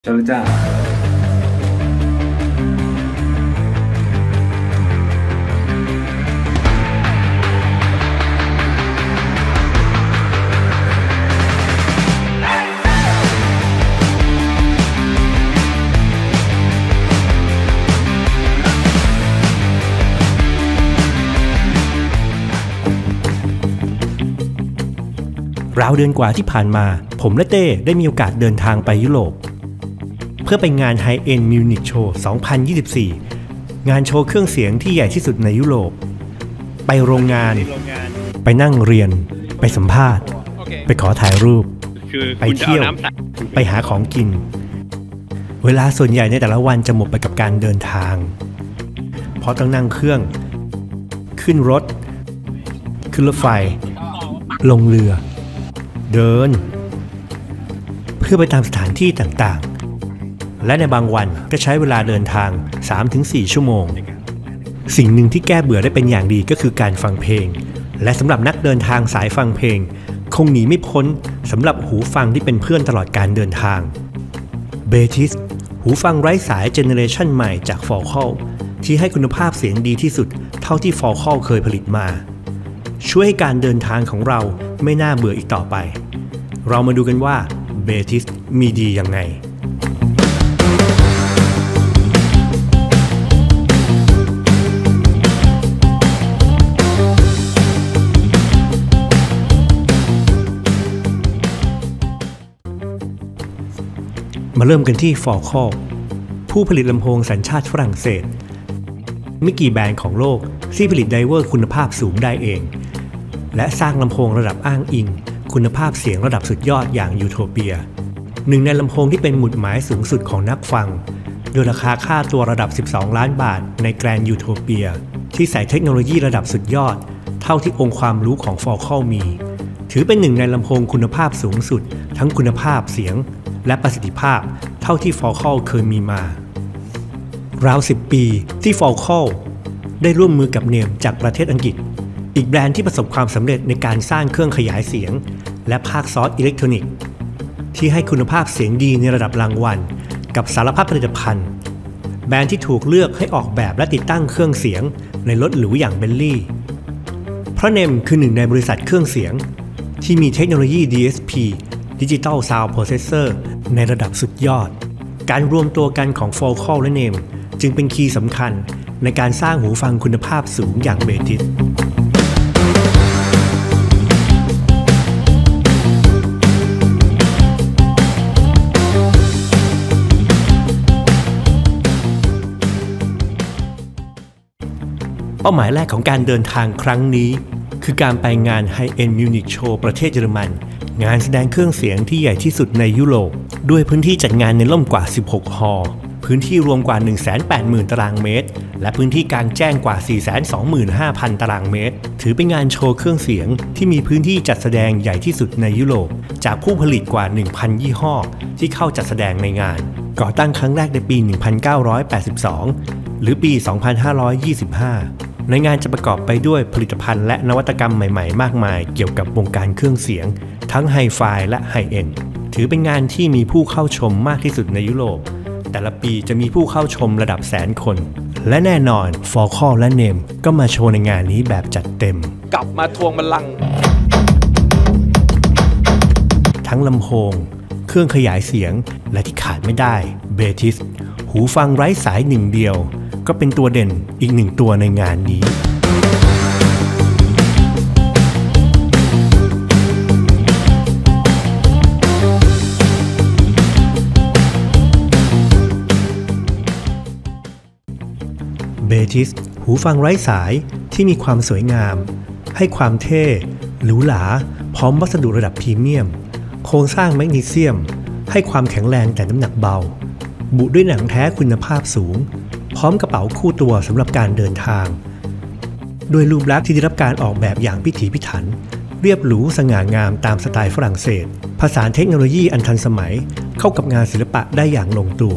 เจ้าจ้าราวเดือนกว่าที่ผ่านมาผมและเต้ได้มีโอกาสเดินทางไปยุโรปเพื่อไปงาน High End Munich Show 2024 งานโชว์เครื่องเสียงที่ใหญ่ที่สุดในยุโรปไปโรงงานไปนั่งเรียนไปสัมภาษณ์ไปขอถ่ายรูปไปเที่ยวไปหาของกินเวลาส่วนใหญ่ในแต่ละวันจะหมดไปกับการเดินทางเพราะต้องนั่งเครื่องขึ้นรถขึ้นรถไฟลงเรือเดินเพื่อไปตามสถานที่ต่างๆและในบางวันก็ใช้เวลาเดินทาง 3-4 ชั่วโมงสิ่งหนึ่งที่แก้เบื่อได้เป็นอย่างดีก็คือการฟังเพลงและสำหรับนักเดินทางสายฟังเพลงคงหนีไม่พ้นสำหรับหูฟังที่เป็นเพื่อนตลอดการเดินทาง Betis หูฟังไร้สายเจเนอเรชันใหม่จาก Focal ที่ให้คุณภาพเสียงดีที่สุดเท่าที่ Focal เคยผลิตมาช่วยให้การเดินทางของเราไม่น่าเบื่ออีกต่อไปเรามาดูกันว่า Betis มีดียังไงมาเริ่มกันที่ Focal ผู้ผลิตลำโพงสัญชาติฝรั่งเศสไม่กี่แบรนด์ของโลกที่ผลิตไดเวอร์คุณภาพสูงได้เองและสร้างลำโพงระดับอ้างอิงคุณภาพเสียงระดับสุดยอดอย่างยูโทเปียหนึ่งในลำโพงที่เป็นหมุดหมายสูงสุดของนักฟังโดยราคาค่าตัวระดับ12 ล้านบาทในแกรนด์ยูโทเปียที่ใส่เทคโนโลยีระดับสุดยอดเท่าที่องค์ความรู้ของ Focal มีถือเป็นหนึ่งในลำโพงคุณภาพสูงสุดทั้งคุณภาพเสียงและประสิทธิภาพเท่าที่ Focal เคยมีมาราว10 ปีที่ Focal ได้ร่วมมือกับเนมจากประเทศอังกฤษอีกแบรนด์ที่ประสบความสำเร็จในการสร้างเครื่องขยายเสียงและภาคซอสอิเล็กทรอนิกส์ที่ให้คุณภาพเสียงดีในระดับรางวัลกับสารพัดผลิตภัณฑ์แบรนด์ที่ถูกเลือกให้ออกแบบและติดตั้งเครื่องเสียงในรถหรูอย่างเบนลี่เพราะเนมคือหนึ่งในบริษัทเครื่องเสียงที่มีเทคโนโลยี DSP Digital Sound Processor ในระดับสุดยอดการรวมตัวกันของ Focal และเนมจึงเป็นคีย์สำคัญในการสร้างหูฟังคุณภาพสูงอย่าง Betisเป้าหมายแรกของการเดินทางครั้งนี้คือการไปงาน High End Munich Show ประเทศเยอรมันงานแสดงเครื่องเสียงที่ใหญ่ที่สุดในยุโรปด้วยพื้นที่จัดงานในร่มกว่า16 ฮอลล์พื้นที่รวมกว่า 180,000 ตารางเมตรและพื้นที่กลางแจ้งกว่า 425,000 ตารางเมตรถือเป็นงานโชว์เครื่องเสียงที่มีพื้นที่จัดแสดงใหญ่ที่สุดในยุโรปจากผู้ผลิตกว่า 1,000 ยี่ห้อที่เข้าจัดแสดงในงานก่อตั้งครั้งแรกในปี 1982 หรือปี 2525ในงานจะประกอบไปด้วยผลิตภัณฑ์และนวัตกรรมใหม่ๆมากมายเกี่ยวกับวงการเครื่องเสียงทั้งไฮไฟและไฮเอ็นด์ถือเป็นงานที่มีผู้เข้าชมมากที่สุดในยุโรปแต่ละปีจะมีผู้เข้าชมระดับแสนคนและแน่นอน Focal และ NEM ก็มาโชว์ในงานนี้แบบจัดเต็มกลับมาทวงบัลลังก์ทั้งลำโพงเครื่องขยายเสียงและที่ขาดไม่ได้ Betis หูฟังไร้สายหนึ่งเดียวก็เป็นตัวเด่นอีกหนึ่งตัวในงานนี้Betis หูฟังไร้สายที่มีความสวยงามให้ความเท่หรูหราพร้อมวัสดุระดับพรีเมียมโครงสร้างแมกนีเซียมให้ความแข็งแรงแต่น้ำหนักเบาบุด้วยหนังแท้คุณภาพสูงพร้อมกระเป๋าคู่ตัวสำหรับการเดินทางด้วยรูปลักษณ์ที่ได้รับการออกแบบอย่างพิถีพิถันเรียบหรูสง่างามตามสไตล์ฝรั่งเศสผสานเทคโนโลยีอันทันสมัยเข้ากับงานศิลปะได้อย่างลงตัว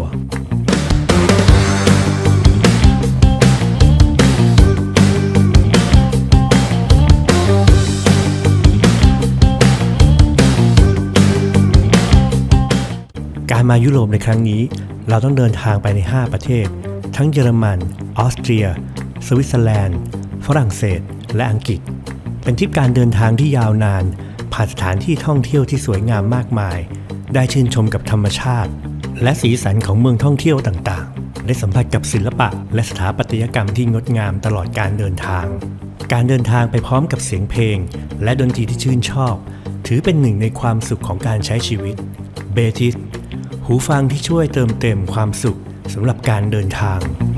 กการมายุโรปในครั้งนี้เราต้องเดินทางไปใน5ประเทศทั้งเยอรมันออสเตรียสวิตเซอร์แลนด์ฝรั่งเศสและอังกฤษเป็นทริปการเดินทางที่ยาวนานผ่านสถานที่ท่องเที่ยวที่สวยงามมากมายได้ชื่นชมกับธรรมชาติและสีสันของเมืองท่องเที่ยวต่างๆได้สัมผัสกับศิลปะและสถาปัตยกรรมที่งดงามตลอดการเดินทางการเดินทางไปพร้อมกับเสียงเพลงและดนตรีที่ชื่นชอบถือเป็นหนึ่งในความสุขของการใช้ชีวิตเบทิสหูฟังที่ช่วยเติมเต็มความสุขสำหรับการเดินทาง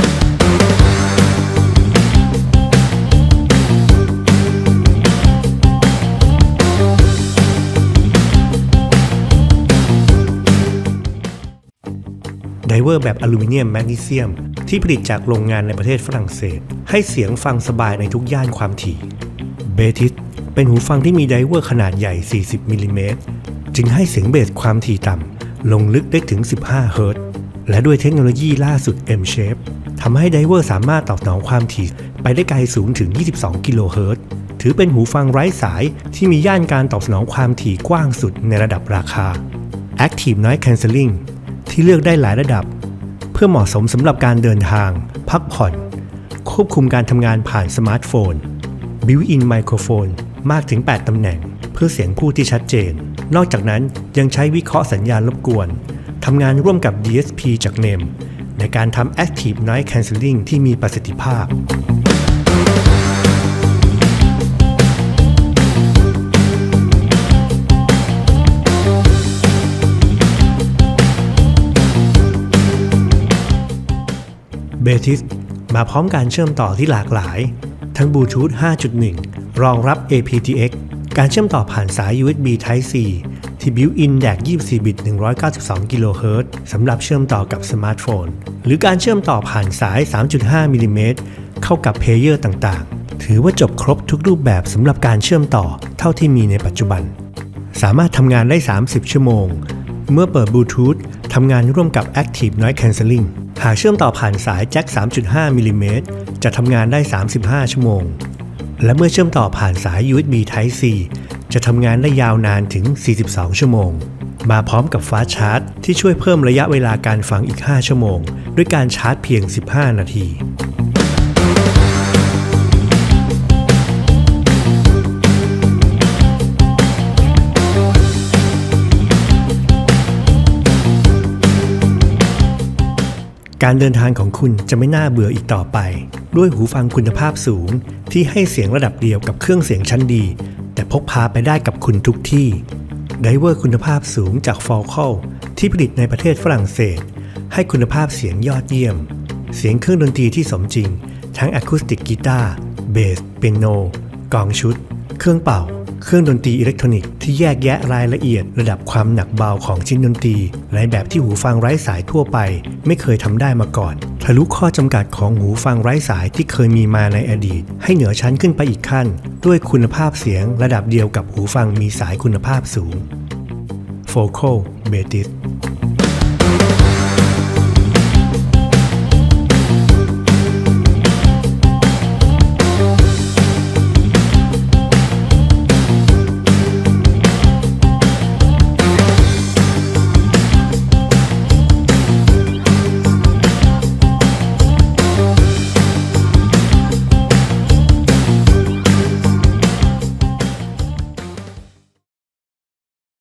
ไดเวอร์แบบอลูมิเนียมแมกนีเซียมที่ผลิตจากโรงงานในประเทศฝรั่งเศสให้เสียงฟังสบายในทุกย่านความถี่เบทิสเป็นหูฟังที่มีไดเวอร์ขนาดใหญ่40มิลลิเมตรจึงให้เสียงเบสความถี่ต่ำลงลึกได้ถึง15เฮิรตซ์และด้วยเทคโนโลยีล่าสุด M-Shape ทำให้ไดเวอร์สามารถตอบสนองความถี่ไปได้ไกลสูงถึง22กิโลเฮิรตซ์ถือเป็นหูฟังไร้สายที่มีย่านการตอบสนองความถี่กว้างสุดในระดับราคา Active Noise Cancelling ที่เลือกได้หลายระดับเพื่อเหมาะสมสำหรับการเดินทางพักผ่อนควบคุมการทำงานผ่านสมาร์ทโฟน Built-in Microphone มากถึง8ตำแหน่งเพื่อเสียงพูดที่ชัดเจนนอกจากนั้นยังใช้วิเคราะห์สัญญาณรบกวนทำงานร่วมกับ DSP จาก NEM ในการทำ Active Noise Cancelling ที่มีประสิทธิภาพเบทิสมาพร้อมการเชื่อมต่อที่หลากหลายทั้งบลูทูธ 5.1 รองรับ aptX การเชื่อมต่อผ่านสาย USB Type C ที่ Built-in แดก24 บิต 192 กิโลเฮิรตซ์สำหรับเชื่อมต่อกับสมาร์ทโฟนหรือการเชื่อมต่อผ่านสาย 3.5 มิลลิเมตรเข้ากับเพลเยอร์ต่างๆถือว่าจบครบทุกรูปแบบสำหรับการเชื่อมต่อเท่าที่มีในปัจจุบันสามารถทำงานได้30ชั่วโมงเมื่อเปิดบลูทูธทำงานร่วมกับ Active Noise Cancelling หากเชื่อมต่อผ่านสายแจ็ค 3.5 มิลลิเมตรจะทำงานได้35ชั่วโมงและเมื่อเชื่อมต่อผ่านสาย USB Type C จะทำงานได้ยาวนานถึง42ชั่วโมงมาพร้อมกับฟาสต์ชาร์จที่ช่วยเพิ่มระยะเวลาการฟังอีก5ชั่วโมงด้วยการชาร์จเพียง15นาทีการเดินทางของคุณจะไม่น่าเบื่ออีกต่อไปด้วยหูฟังคุณภาพสูงที่ให้เสียงระดับเดียวกับเครื่องเสียงชั้นดีแต่พกพาไปได้กับคุณทุกที่ไดเวอร์คุณภาพสูงจาก Focal ที่ผลิตในประเทศฝรั่งเศสให้คุณภาพเสียงยอดเยี่ยมเสียงเครื่องดนตรีที่สมจริงทั้งอะคูสติกกีตาร์เบสเปียโนกลองชุดเครื่องเป่าเครื่องดนตรีอิเล็กทรอนิกส์ที่แยกแยะรายละเอียดระดับความหนักเบาของชิ้นดนตรีในแบบที่หูฟังไร้สายทั่วไปไม่เคยทำได้มาก่อนทะลุข้อจำกัดของหูฟังไร้สายที่เคยมีมาในอดีตให้เหนือชั้นขึ้นไปอีกขั้นด้วยคุณภาพเสียงระดับเดียวกับหูฟังมีสายคุณภาพสูง Focal Betis